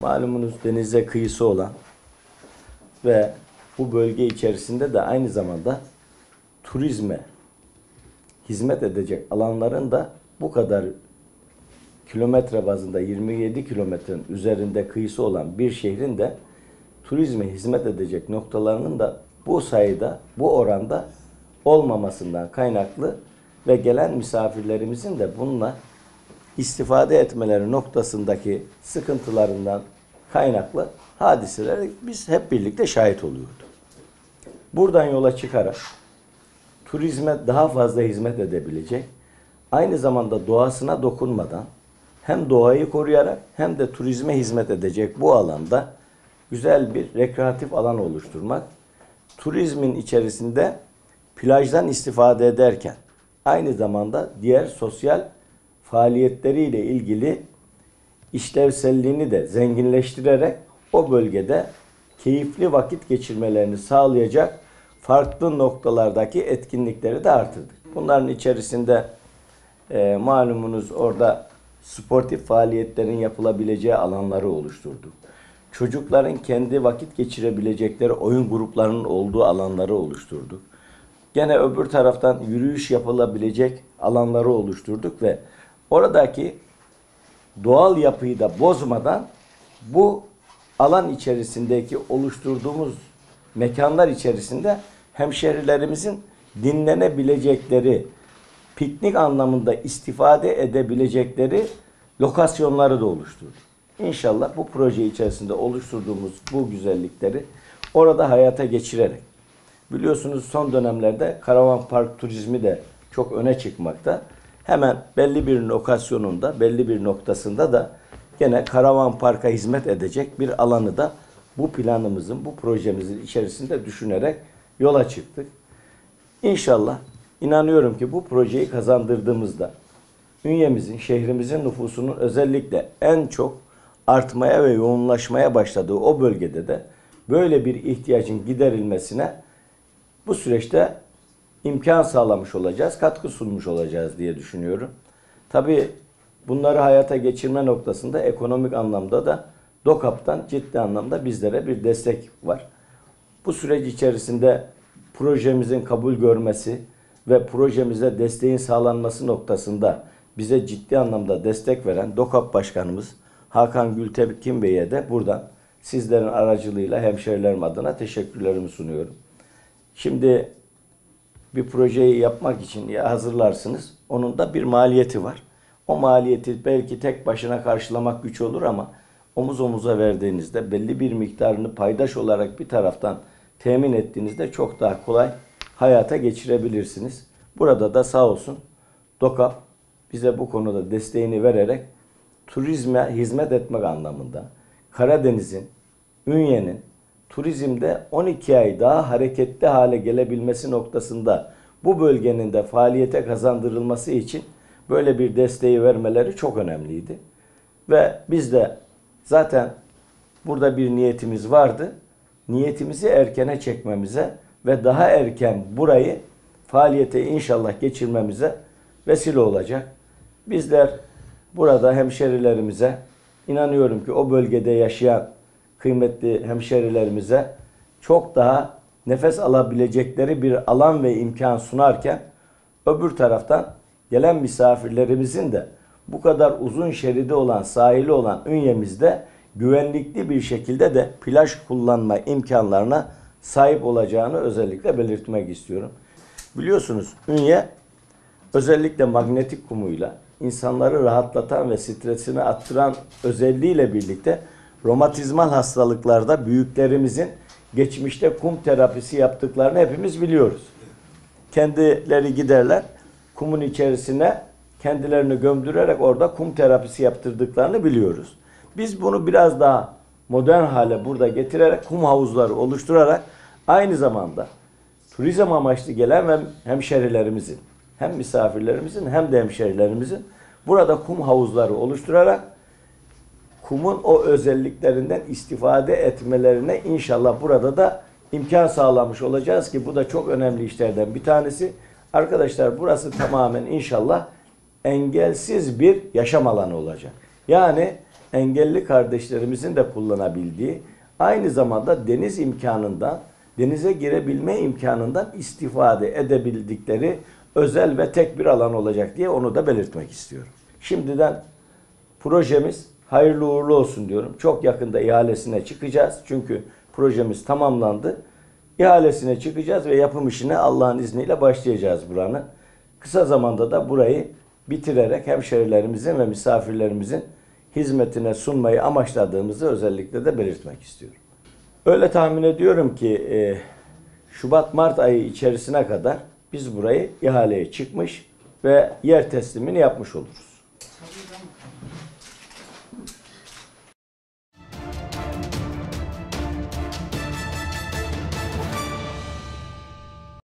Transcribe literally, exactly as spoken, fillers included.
Malumunuz denize kıyısı olan ve bu bölge içerisinde de aynı zamanda turizme hizmet edecek alanların da bu kadar kilometre bazında yirmi yedi kilometrenin üzerinde kıyısı olan bir şehrin de turizme hizmet edecek noktalarının da bu sayıda, bu oranda olmamasından kaynaklı ve gelen misafirlerimizin de bununla istifade etmeleri noktasındaki sıkıntılarından kaynaklı hadiselere biz hep birlikte şahit oluyorduk. Buradan yola çıkarak turizme daha fazla hizmet edebilecek, aynı zamanda doğasına dokunmadan hem doğayı koruyarak hem de turizme hizmet edecek bu alanda güzel bir rekreatif alan oluşturmak, turizmin içerisinde plajdan istifade ederken aynı zamanda diğer sosyal faaliyetleriyle ilgili işlevselliğini de zenginleştirerek o bölgede keyifli vakit geçirmelerini sağlayacak farklı noktalardaki etkinlikleri de artırdık. Bunların içerisinde e, malumunuz orada sportif faaliyetlerin yapılabileceği alanları oluşturduk. Çocukların kendi vakit geçirebilecekleri oyun gruplarının olduğu alanları oluşturduk. Gene öbür taraftan yürüyüş yapılabilecek alanları oluşturduk ve oradaki doğal yapıyı da bozmadan bu alan içerisindeki oluşturduğumuz mekanlar içerisinde hemşehrilerimizin dinlenebilecekleri, piknik anlamında istifade edebilecekleri lokasyonları da oluşturduk. İnşallah bu proje içerisinde oluşturduğumuz bu güzellikleri orada hayata geçirerek, biliyorsunuz son dönemlerde karavan park turizmi de çok öne çıkmakta. Hemen belli bir lokasyonunda, belli bir noktasında da gene karavan parka hizmet edecek bir alanı da bu planımızın, bu projemizin içerisinde düşünerek yola çıktık. İnşallah inanıyorum ki bu projeyi kazandırdığımızda Ünye'mizin, şehrimizin nüfusunun özellikle en çok artmaya ve yoğunlaşmaya başladığı o bölgede de böyle bir ihtiyacın giderilmesine bu süreçte imkan sağlamış olacağız, katkı sunmuş olacağız diye düşünüyorum. Tabii bunları hayata geçirme noktasında ekonomik anlamda da DOKAP'tan ciddi anlamda bizlere bir destek var. Bu süreç içerisinde projemizin kabul görmesi ve projemize desteğin sağlanması noktasında bize ciddi anlamda destek veren DOKAP Başkanımız Hakan Gültekin Bey'e de buradan sizlerin aracılığıyla hemşehrilerim adına teşekkürlerimi sunuyorum. Şimdi bir projeyi yapmak için ya hazırlarsınız, onun da bir maliyeti var. O maliyeti belki tek başına karşılamak güç olur ama omuz omuza verdiğinizde belli bir miktarını paydaş olarak bir taraftan temin ettiğinizde çok daha kolay hayata geçirebilirsiniz. Burada da sağ olsun DOKAP bize bu konuda desteğini vererek turizme hizmet etmek anlamında Karadeniz'in, Ünye'nin turizmde on iki ay daha hareketli hale gelebilmesi noktasında bu bölgenin de faaliyete kazandırılması için böyle bir desteği vermeleri çok önemliydi. Ve biz de zaten burada bir niyetimiz vardı. Niyetimizi erkene çekmemize ve daha erken burayı faaliyete inşallah geçirmemize vesile olacak. Bizler burada hemşerilerimize, inanıyorum ki o bölgede yaşayan kıymetli hemşerilerimize çok daha nefes alabilecekleri bir alan ve imkan sunarken öbür taraftan gelen misafirlerimizin de bu kadar uzun şeridi olan, sahili olan Ünye'mizde güvenlikli bir şekilde de plaj kullanma imkanlarına sahip olacağını özellikle belirtmek istiyorum. Biliyorsunuz Ünye özellikle magnetik kumuyla insanları rahatlatan ve stresini attıran özelliğiyle birlikte romatizmal hastalıklarda büyüklerimizin geçmişte kum terapisi yaptıklarını hepimiz biliyoruz. Kendileri giderler, kumun içerisine kendilerini gömdürerek orada kum terapisi yaptırdıklarını biliyoruz. Biz bunu biraz daha modern hale burada getirerek kum havuzları oluşturarak aynı zamanda turizm amaçlı gelen ve hemşerilerimizin, hem misafirlerimizin hem de hemşerilerimizin burada kum havuzları oluşturarak kumun o özelliklerinden istifade etmelerine inşallah burada da imkan sağlamış olacağız ki bu da çok önemli işlerden bir tanesi. Arkadaşlar burası tamamen inşallah engelsiz bir yaşam alanı olacak. Yani engelli kardeşlerimizin de kullanabildiği, aynı zamanda deniz imkanından, denize girebilme imkanından istifade edebildikleri özel ve tek bir alan olacak diye onu da belirtmek istiyorum. Şimdiden projemiz hayırlı uğurlu olsun diyorum. Çok yakında ihalesine çıkacağız. Çünkü projemiz tamamlandı. İhalesine çıkacağız ve yapım işine Allah'ın izniyle başlayacağız buranın. Kısa zamanda da burayı bitirerek hemşerilerimizin ve misafirlerimizin hizmetine sunmayı amaçladığımızı özellikle de belirtmek istiyorum. Öyle tahmin ediyorum ki e, Şubat-Mart ayı içerisine kadar biz burayı ihaleye çıkmış ve yer teslimini yapmış oluruz.